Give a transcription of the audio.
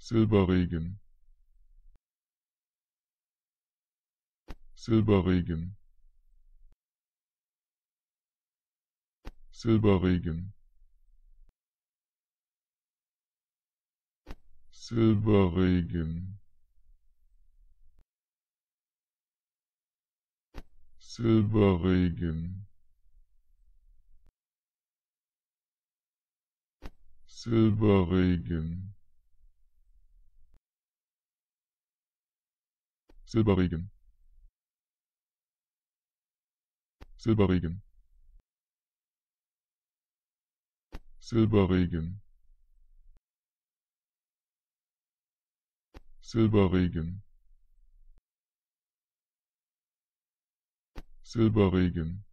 Silberregen, Silberregen, Silberregen, Silberregen, Silberregen, Silberregen, Silberregen, Silberregen, Silberregen, Silberregen, Silberregen,